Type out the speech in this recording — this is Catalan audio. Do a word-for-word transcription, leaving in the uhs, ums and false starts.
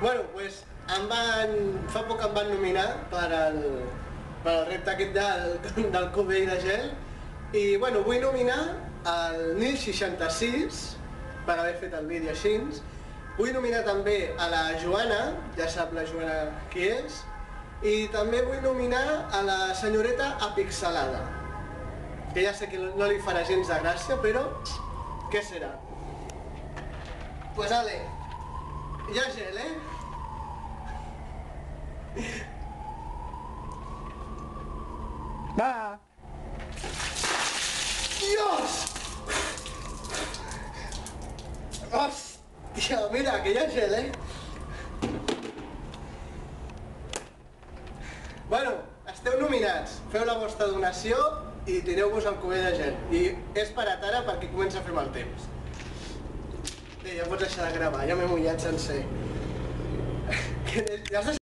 Bueno, doncs em van, fa poc em van nominar per al, per al repte aquest del, del cubell de gel i bueno, vull nominar el Nil seixanta-sis per haver fet el vídeo així. Vull nominar també a la Joana, ja sap la Joana qui és, i també vull nominar a la senyoreta apixelada, que ja sé que no li farà gens de gràcia, però què serà? Pues ale, hi ha gel, eh? Va! Dios! Hòstia, mira, que hi ha gel, eh? Bueno, esteu nominats, feu la vostra donació i tireu-vos el cubell de gel. I és per ara perquè comença a fer mal temps. Bé, ja pots deixar de gravar, ja m'he mullat sencer. Ja has